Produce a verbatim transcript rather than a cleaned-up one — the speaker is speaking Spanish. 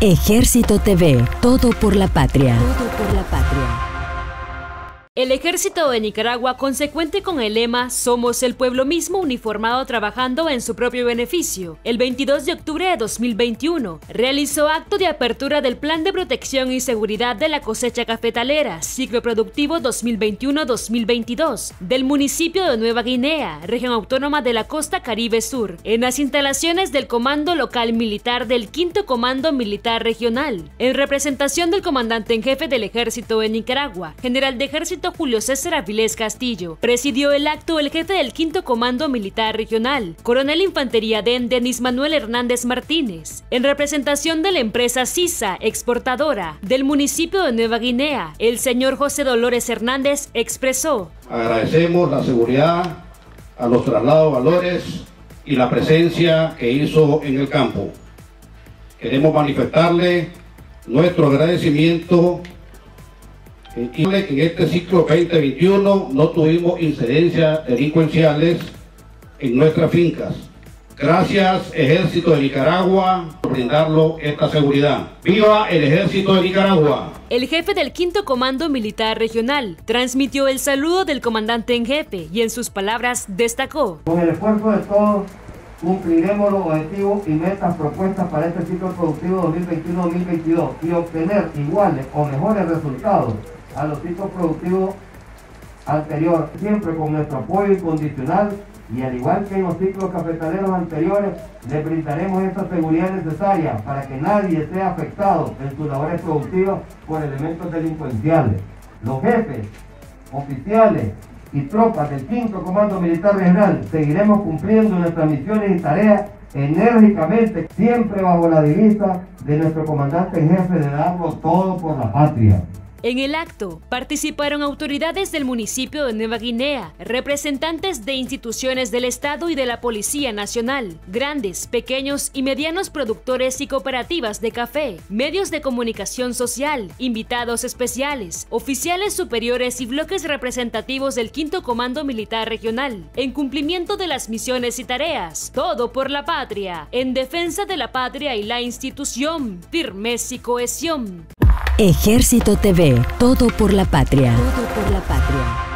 Ejército T V, todo por la patria. Todo por la patria. El Ejército de Nicaragua, consecuente con el lema "Somos el pueblo mismo uniformado trabajando en su propio beneficio", el veintidós de octubre de dos mil veintiuno, realizó acto de apertura del Plan de Protección y Seguridad de la Cosecha Cafetalera, ciclo productivo dos mil veintiuno dos mil veintidós, del municipio de Nueva Guinea, región autónoma de la Costa Caribe Sur, en las instalaciones del Comando Local Militar del Quinto Comando Militar Regional, en representación del comandante en jefe del Ejército de Nicaragua, general de Ejército Julio César Avilés Castillo. Presidió el acto el jefe del Quinto Comando Militar Regional, coronel Infantería D E N Denis Manuel Hernández Martínez, en representación de la empresa CISA, exportadora del municipio de Nueva Guinea. El señor José Dolores Hernández expresó: agradecemos la seguridad a los traslados de valores y la presencia que hizo en el campo. Queremos manifestarle nuestro agradecimiento y en este ciclo veinte veintiuno no tuvimos incidencias delincuenciales en nuestras fincas. Gracias, Ejército de Nicaragua, por brindarlo esta seguridad. ¡Viva el Ejército de Nicaragua! El jefe del Quinto Comando Militar Regional transmitió el saludo del comandante en jefe y en sus palabras destacó: con el esfuerzo de todos cumpliremos los objetivos y metas propuestas para este ciclo productivo dos mil veintiuno dos mil veintidós y obtener iguales o mejores resultados a los ciclos productivos anteriores, siempre con nuestro apoyo incondicional, y al igual que en los ciclos cafetaleros anteriores, le brindaremos esta seguridad necesaria para que nadie sea afectado en sus labores productivas por elementos delincuenciales. Los jefes, oficiales y tropas del Quinto Comando Militar Regional seguiremos cumpliendo nuestras misiones y tareas enérgicamente, siempre bajo la divisa de nuestro comandante en jefe de darlo todo por la patria. En el acto participaron autoridades del municipio de Nueva Guinea, representantes de instituciones del Estado y de la Policía Nacional, grandes, pequeños y medianos productores y cooperativas de café, medios de comunicación social, invitados especiales, oficiales superiores y bloques representativos del Quinto Comando Militar Regional, en cumplimiento de las misiones y tareas, todo por la patria, en defensa de la patria y la institución, firmeza y cohesión. Ejército T V, todo por la patria. Todo por la patria.